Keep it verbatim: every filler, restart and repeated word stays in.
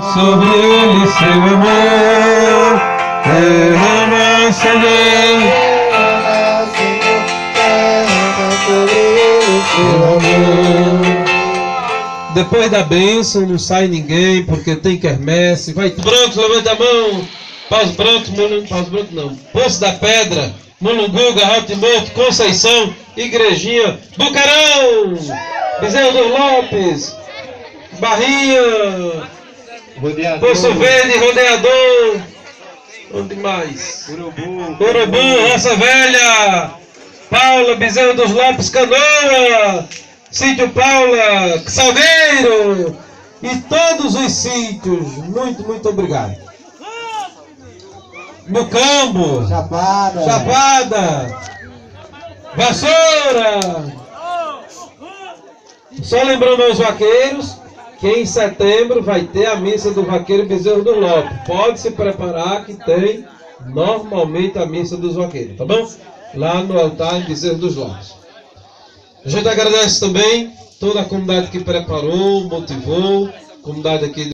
sobre ele seu amor, derrama, Senhor, derrama sobre ele seu amor. Depois da bênção não sai ninguém, porque tem quermesse. Vai branco, levanta a mão. Paus Branco, Paus Branco não. Poço da Pedra, Mulungu, Garral de Morto, Conceição, Igrejinha, Bucarão, Bezerra dos Lopes, Barrinha, Rodeador. Poço Verde, Rodeador. Onde mais? Urubu, Urubu, Roça Velha, Paula, Bezerra dos Lopes, Canoa, Sítio Paula, Salgueiro e todos os sítios. Muito, muito obrigado. Mucambo, Chapada, Chapada, Vassoura. Só lembrando aos vaqueiros que em setembro vai ter a missa do vaqueiro Bezerro do Lopes. Pode se preparar que tem normalmente a missa dos vaqueiros, tá bom? Lá no altar em Bezerro dos Lopes. A gente agradece também toda a comunidade que preparou, motivou, comunidade aqui